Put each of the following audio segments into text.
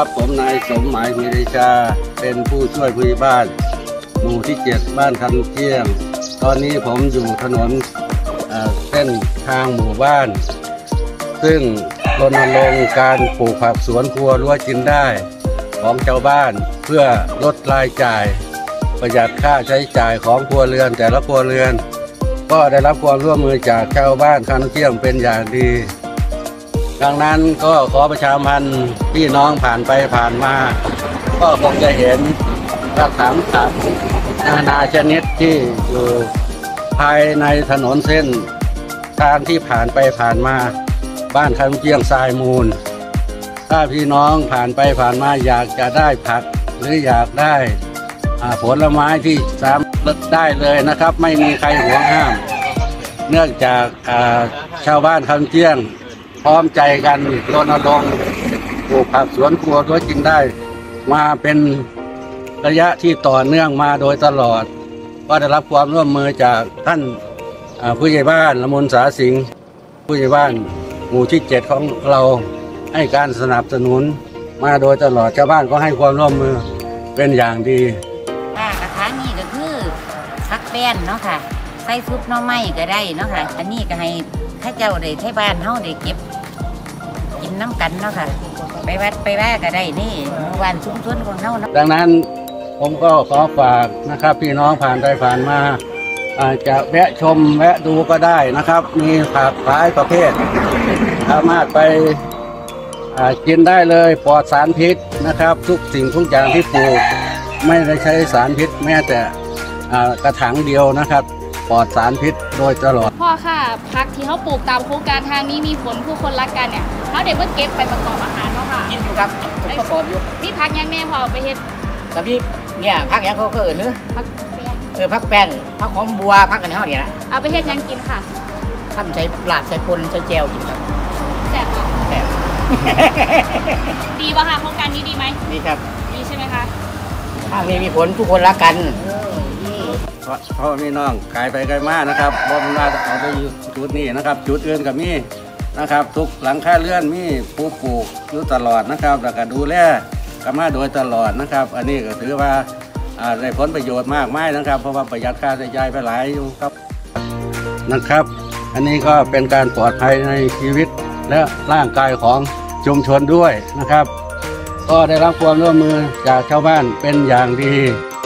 ครับผมนายสมหมายมีริชาเป็นผู้ช่วยผู้ใหญ่บ้านหมู่ที่ 7บ้านคันเที่ยงตอนนี้ผมอยู่ถนนเส้นทางหมู่บ้านซึ่งรณรงค์การปลูกผักสวนครัวรั้วกินได้ของชาวบ้านเพื่อลดรายจ่ายประหยัดค่าใช้จ่ายของครัวเรือนแต่ละครัวเรือนก็ได้รับความร่วมมือจากชาวบ้านคันเที่ยงเป็นอย่างดีดังนั้นก็ขอประชาสัมพันธ์พี่น้องผ่านไปผ่านมาก็คงจะเห็นกระถางผักนานาชนิดที่อยู่ภายในถนนเส้นทางที่ผ่านไปผ่านมาบ้านคันเที่ยงทรายมูลถ้าพี่น้องผ่านไปผ่านมาอยากจะได้ผักหรืออยากได้ผลไม้ที่สามารถได้เลยนะครับไม่มีใครหวงห้ามเนื่องจากชาวบ้านคันเที่ยงพร้อมใจกันรณรงค์ปลูกผักสวนครัวรั้วกินได้มาเป็นระยะที่ต่อเนื่องมาโดยตลอดก็ได้รับความร่วมมือจากท่านผู้ใหญ่บ้านละมุนสาสิงห์ผู้ใหญ่บ้านหมู่ที่ 7ของเราให้การสนับสนุนมาโดยตลอดชาวบ้านก็ให้ความร่วมมือเป็นอย่างดีกระถางนี้ก็คือพักแป้นเนาะค่ะใส่ซุปน้ำไม้ก็ได้เนาะค่ะอันนี้ก็ให้ข้าเจ้าได้ให้บ้านเฮาได้เก็บกินน้ำกันเนาะค่ะไปวัดไปว่าก็ได้นี่หมู่บ้านชุมชนของเฮาเนาะดังนั้นผมก็ขอฝากนะครับพี่น้องผ่านไปผ่านมาอาจจะแวะชมแวะดูก็ได้นะครับมีผักหลายประเภทสามารถไปกินได้เลยปลอดสารพิษนะครับทุกสิ่งทุกอย่างที่ปลูกไม่ได้ใช้สารพิษแม้แต่กระถางเดียวนะครับปลอดสารพิษโดยตลอดพ่อค่ะพักที่เขาปลูกตามโครงการทางนี้มีผลผู้คนรักกันเนี่ยเขาเด็กเพิ่งเก็บไปประกอบอาหารเนาะค่ะกินอยู่ครับประกอบอยู่นี่พักยังแม่พอไปเฮ็ดแต่พี่เนี่ยพักยังเขาเนื้อพักแป้งพักหอมบัวพักกันเท่านี้นะเอาไปเฮ็ดยังกินค่ะทำใช้ปลาใช้ปนใช้แจวกินครับแซ่บค่ะแซ่บดีป่ะคะโครงการนี้ดีไหมดีครับดีใช่ไหมคะทางนี้มีผลทุกคนรักกันเพราะพี่น้องขายไปไกลมากนะครับบ่เป็นว่าเอาไปอยู่จุดนี้นะครับจุดอื่นกับมีนะครับทุกหลังคาเรือนมีปลูกอยู่ตลอดนะครับแล้วก็ดูแลกันมาโดยตลอดนะครับอันนี้ก็ถือว่าได้ผลประโยชน์มากมายนะครับเพราะว่าประหยัดค่าใช้จ่ายไปหลายอยู่ครับนะครับอันนี้ก็เป็นการปลอดภัยในชีวิตและร่างกายของชุมชนด้วยนะครับก็ได้รับความร่วมมือจากชาวบ้านเป็นอย่างดี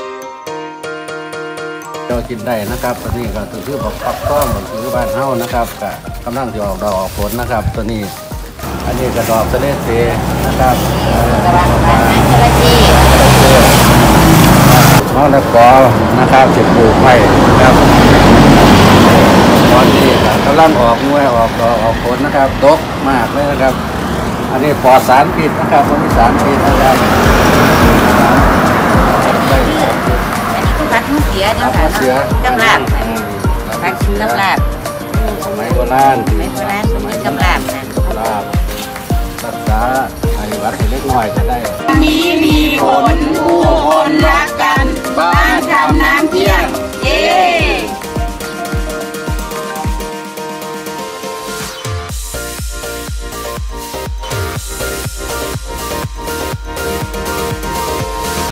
เรากินได้นะครับตัวนี้ก็ถือบอกปักต้อมถือบ้านเฮ้านะครับก็กำลังจะออกดอกออกผลนะครับตัวนี้อันนี้กระดอกทะเลเสนะครับมะละกอนะครับจะปลูกไว้นะครับตอนนี้กำลังออกหน่วยออกดอกออกผลนะครับดกมากเลยนะครับอันนี้ปลอดสารพิษนะครับไม่มีสารพิษนะครับพักเสียเนาะค่ะกำลังพักกำลังสมัยโบราณกำลังนะรักษาไข้หวัดเล็กน้อยจะได้มีผล